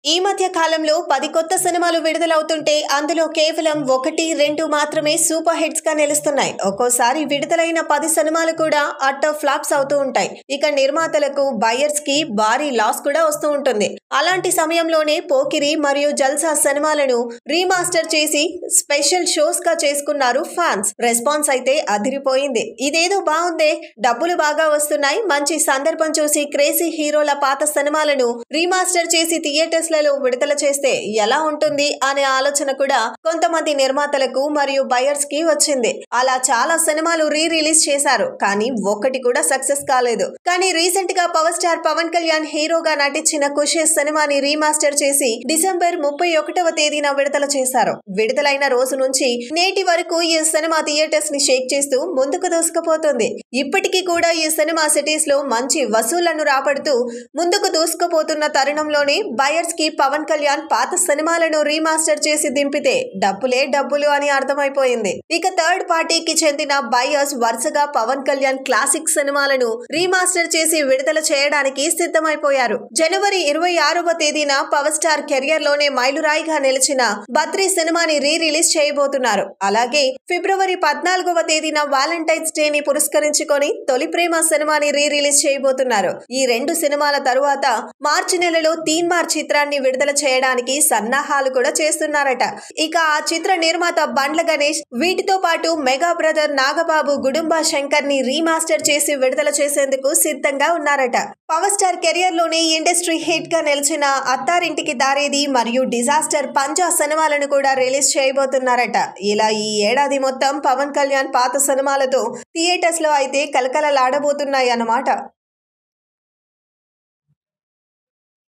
ఈ మధ్య కాలంలో 10 కొత్త సినిమాలు విడుదలవుతుంటే అందులో కేవలం 1-2 మాత్రమే సూపర్ హిట్స్ గా నిలుస్తున్నాయి. ఒక్కోసారి విడుదలైన 10 సినిమాలు కూడా అట్టర్ ఫ్లాప్స్ అవుతూ ఉంటాయి. ఇక నిర్మాతలకు, బయర్స్ కి భారీ లాస్ కూడా వస్తూ ఉంటుంది. అలాంటి సమయంలోనే పోకిరి మరియు జల్సా సినిమాలను రీమాస్టర్ చేసి స్పెషల్ షోస్ గా చేసుకున్నారు ఫ్యాన్స్. రెస్పాన్స్ అయితే అదిరిపోయింది. ఇదేదో బాగుందే, డబ్బులు బాగా వస్తున్నాయి, మంచి సందర్భం చూసి క్రేజీ హీరోల పాత సినిమాలను రీమాస్టర్ చేసి థియేటర్స్ విడుదల చేస్తే ఎలా ఉంటుంది అనే ఆలోచన కూడా కొంతమంది నిర్మాతలకు మరియు బయర్స్ కి వచ్చింది. అలా చాలా సినిమాలు రిలీజ్ చేశారు, కానీ ఒక్కటి కూడా సక్సెస్ కాలేదు. కానీ రీసెంట్ గా పవర్ స్టార్ పవన్ కళ్యాణ్ హీరోగా నటించిన ఖుషి సినిమాని రీమాస్టర్ చేసి డిసెంబర్ 31వ తేదీన విడుదల చేశారు. విడుదలైన రోజు నుంచి నేటి వరకు ఈ సినిమా థియేటర్స్ ని షేక్ చేస్తూ ముందుకు దూసుకుపోతుంది. ఇప్పటికీ కూడా ఈ సినిమా సిటీస్ లో మంచి వసూళ్లను రాబడుతూ ముందుకు దూసుకుపోతున్న తరుణంలోనే బయర్స్ కి పవన్ కళ్యాణ్ పాత సినిమాలను రీమాస్టర్ చేసి దింపితే డబ్బులే డబ్బులు అని అర్థమైపోయింది. ఇక థర్డ్ పార్టీకి చెందిన బయర్స్ వరుసగా పవన్ కళ్యాణ్ క్లాసిక్ సినిమాలను రీమాస్టర్ చేసి విడుదల చేయడానికి సిద్ధమైపోయారు. జనవరి 26వ తేదీన పవర్ స్టార్ కెరియర్ లోనే మైలురాయిగా నిలిచిన బద్రీ సినిమాని రిలీజ్ చేయబోతున్నారు. అలాగే ఫిబ్రవరి 14వ తేదీన వాలంటైన్స్ డే ని పురస్కరించుకొని తొలి ప్రేమ సినిమాని రిలీజ్ చేయబోతున్నారు. ఈ రెండు సినిమాల తరువాత మార్చి నెలలో తీన్మార్ చిత్రాన్ని విడుదల చేయడానికి సన్నాహాలు కూడా చేస్తున్నారట. ఇక ఆ చిత్ర నిర్మాత బండ్ల గణేష్ వీటితో పాటు మెగా బ్రదర్ నాగబాబు గుడుంబా శంకర్ ని రీమాస్టర్ చేసి విడుదల చేసేందుకు సిద్ధంగా ఉన్నారట. పవర్ స్టార్ కెరియర్ లోనే ఇండస్ట్రీ హిట్ గా నిలిచిన అత్తారింటికి దారేది మరియు డిజాస్టర్ పంజా సినిమాలను కూడా రిలీజ్ చేయబోతున్నారట. ఇలా ఈ ఏడాది మొత్తం పవన్ కళ్యాణ్ పాత సినిమాలతో థియేటర్స్ లో అయితే కలకలలాడబోతున్నాయి అన్నమాట.